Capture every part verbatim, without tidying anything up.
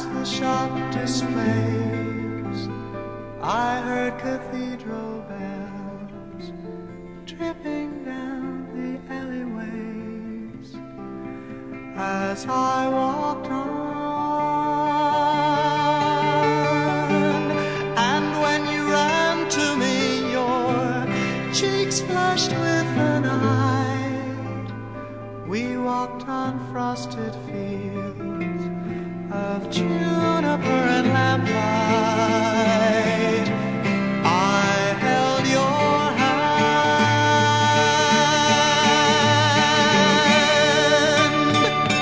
past the shop displays, I heard cathedral bells tripping down the alleyways as I walked on. And when you ran to me, your cheeks flushed with the night. We walked on frosted fields of juniper and lamplight. I held your hand.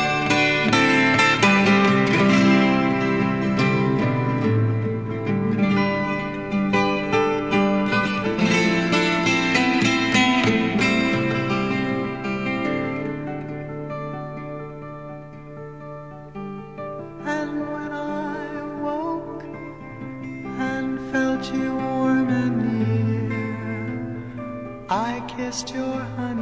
And when I woke and felt you warm and near, I kissed your honey